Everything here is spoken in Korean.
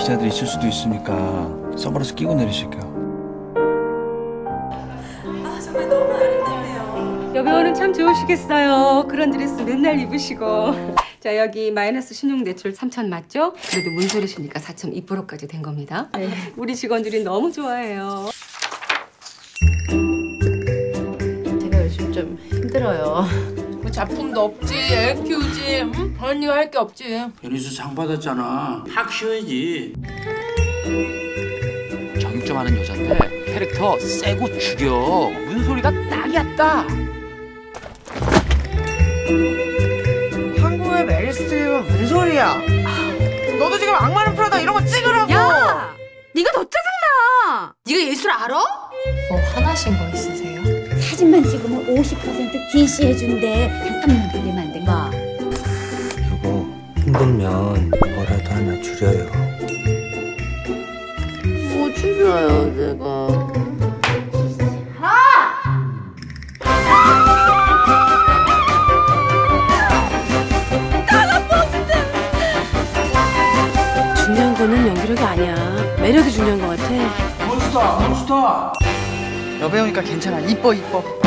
기자들 있을 수도 있으니까 선글라스 끼고 내리실게요. 정말 너무 아름답네요. 여배우는 참 좋으시겠어요. 그런 드레스 맨날 입으시고. 자, 여기 마이너스 신용 대출 3천 맞죠? 그래도 문소리시니까 4.2%까지 된 겁니다. 네. 우리 직원들이 너무 좋아해요. 제가 요즘 좀 힘들어요. 뭐 작품도 없지, 애 키우지, 언니가 할 게 없지. 변희수 상 받았잖아. 팍 쉬어야지. 정점하는 여잔데 캐릭터 세고 죽여. 문소리가 딱이었다. 한국의 메릴 스트립은 무슨 소리야? 너도 지금 악마는 프라다 이런 거 찍으라고! 야! 네가 더 짜증나! 네가 예술 알아? 뭐 화나신 거 있으세요? 사진만 찍으면 50% DC 해준대. 잠깐만 돌리면 안 될까? 여보, 힘들면 뭐라도 하나 줄여요. 뭐 줄여요, 내가. 중요한 거는 연기력이 아니야. 매력이 중요한 것 같아. 몬스타! 여배우니까 괜찮아. 이뻐.